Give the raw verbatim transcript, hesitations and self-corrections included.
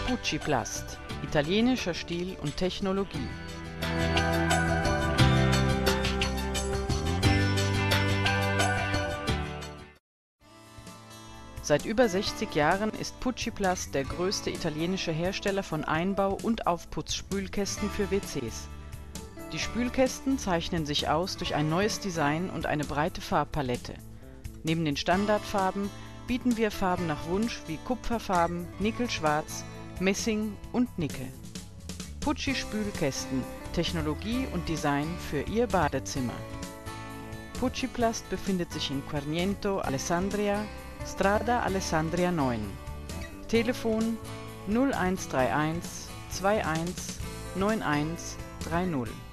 Pucci Plast, italienischer Stil und Technologie. Seit über sechzig Jahren ist Pucci Plast der größte italienische Hersteller von Einbau- und Aufputzspülkästen für W Cs. Die Spülkästen zeichnen sich aus durch ein neues Design und eine breite Farbpalette. Neben den Standardfarben bieten wir Farben nach Wunsch wie Kupferfarben, Nickelschwarz, Messing und Nickel. Pucci Spülkästen, Technologie und Design für Ihr Badezimmer. Pucci Plast befindet sich in Quarniento, Alessandria, Strada Alessandria neun. Telefon null eins drei eins zwei eins neun eins drei null.